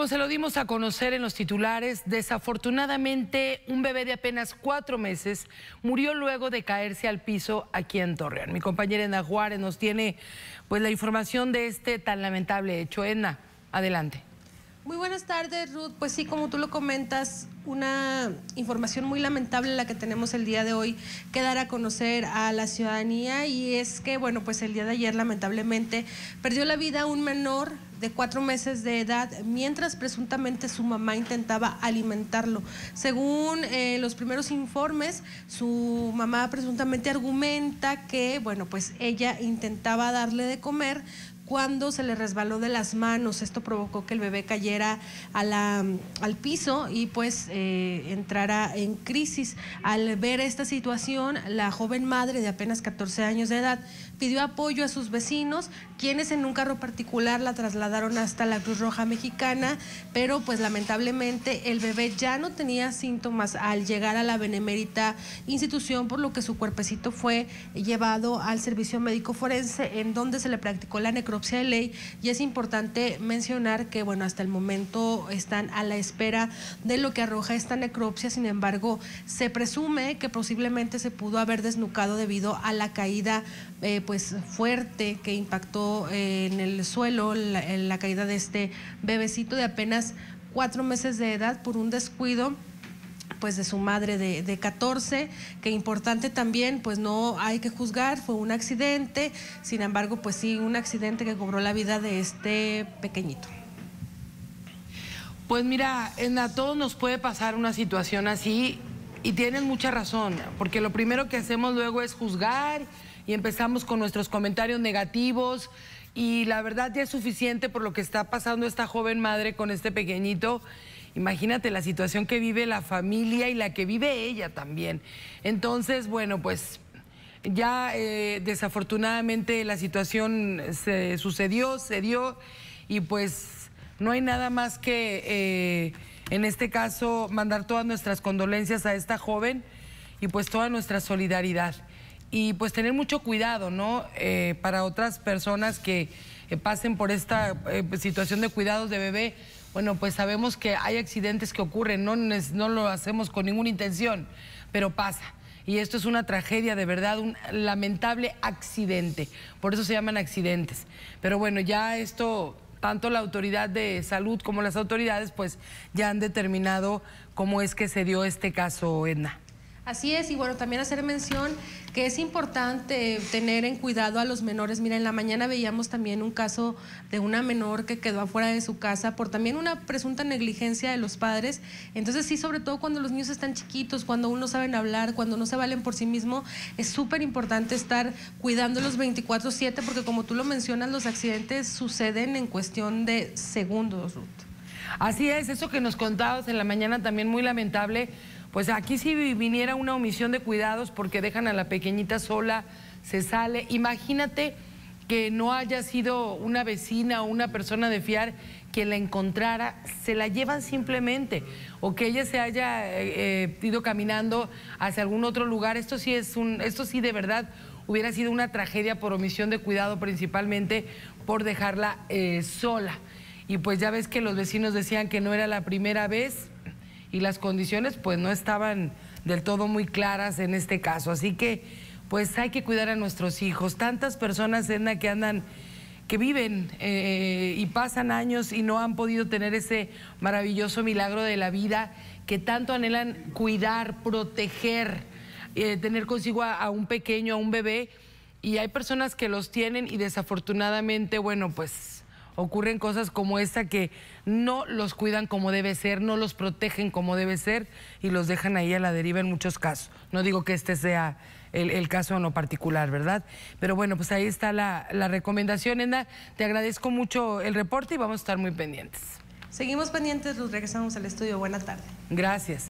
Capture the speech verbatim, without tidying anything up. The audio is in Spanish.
como se lo dimos a conocer en los titulares, desafortunadamente un bebé de apenas cuatro meses murió luego de caerse al piso aquí en Torreón. Mi compañera Edna Juárez nos tiene pues la información de este tan lamentable hecho. Edna, adelante. Muy buenas tardes, Ruth. Pues sí, como tú lo comentas, una información muy lamentable la que tenemos el día de hoy que dar a conocer a la ciudadanía, y es que, bueno, pues el día de ayer lamentablemente perdió la vida un menor de cuatro meses de edad mientras presuntamente su mamá intentaba alimentarlo. Según eh, los primeros informes, su mamá presuntamente argumenta que, bueno, pues ella intentaba darle de comer cuando se le resbaló de las manos. Esto provocó que el bebé cayera a la, al piso y pues eh, entrara en crisis. Al ver esta situación, la joven madre de apenas catorce años de edad pidió apoyo a sus vecinos, quienes en un carro particular la trasladaron hasta la Cruz Roja Mexicana, pero pues lamentablemente el bebé ya no tenía síntomas al llegar a la benemérita institución, por lo que su cuerpecito fue llevado al servicio médico forense, en donde se le practicó la necropsia de ley. Y es importante mencionar que, bueno, hasta el momento están a la espera de lo que arroja esta necropsia. Sin embargo, se presume que posiblemente se pudo haber desnucado debido a la caída eh, pues fuerte que impactó eh, en el suelo, la, en la caída de este bebecito de apenas cuatro meses de edad por un descuido pues de su madre de, de catorce, que importante también, pues no hay que juzgar, fue un accidente. Sin embargo, pues sí, un accidente que cobró la vida de este pequeñito. Pues mira, a todos nos puede pasar una situación así, y tienes mucha razón, porque lo primero que hacemos luego es juzgar y empezamos con nuestros comentarios negativos, y la verdad ya es suficiente por lo que está pasando esta joven madre con este pequeñito. Imagínate la situación que vive la familia y la que vive ella también. Entonces, bueno, pues ya eh, desafortunadamente la situación se sucedió, se dio, y pues no hay nada más que, eh, en este caso, mandar todas nuestras condolencias a esta joven y pues toda nuestra solidaridad. Y pues tener mucho cuidado, ¿no? Eh, para otras personas que eh, pasen por esta eh, situación de cuidados de bebé. Bueno, pues sabemos que hay accidentes que ocurren, no, no lo hacemos con ninguna intención, pero pasa. Y esto es una tragedia, de verdad, un lamentable accidente. Por eso se llaman accidentes. Pero bueno, ya esto, tanto la autoridad de salud como las autoridades, pues ya han determinado cómo es que se dio este caso, Edna. Así es, y bueno, también hacer mención que es importante tener en cuidado a los menores. Mira, en la mañana veíamos también un caso de una menor que quedó afuera de su casa por también una presunta negligencia de los padres. Entonces sí, sobre todo cuando los niños están chiquitos, cuando aún no saben hablar, cuando no se valen por sí mismos, es súper importante estar cuidándolos veinticuatro siete, porque como tú lo mencionas, los accidentes suceden en cuestión de segundos, Ruth. Así es, eso que nos contabas en la mañana también muy lamentable. Pues aquí si viniera una omisión de cuidados porque dejan a la pequeñita sola, se sale. Imagínate que no haya sido una vecina o una persona de fiar quien la encontrara, se la llevan simplemente, o que ella se haya eh, ido caminando hacia algún otro lugar. Esto sí es un, esto sí de verdad hubiera sido una tragedia por omisión de cuidado, principalmente por dejarla eh, sola. Y pues ya ves que los vecinos decían que no era la primera vez, y las condiciones pues no estaban del todo muy claras en este caso. Así que pues hay que cuidar a nuestros hijos. Tantas personas, Edna, que andan, que viven eh, y pasan años y no han podido tener ese maravilloso milagro de la vida, que tanto anhelan cuidar, proteger, eh, tener consigo a, a un pequeño, a un bebé, y hay personas que los tienen y desafortunadamente, bueno, pues ocurren cosas como esta, que no los cuidan como debe ser, no los protegen como debe ser y los dejan ahí a la deriva en muchos casos. No digo que este sea el, el caso en lo particular, ¿verdad? Pero bueno, pues ahí está la, la recomendación, Edna. Te agradezco mucho el reporte y vamos a estar muy pendientes. Seguimos pendientes, los regresamos al estudio. Buena tarde. Gracias.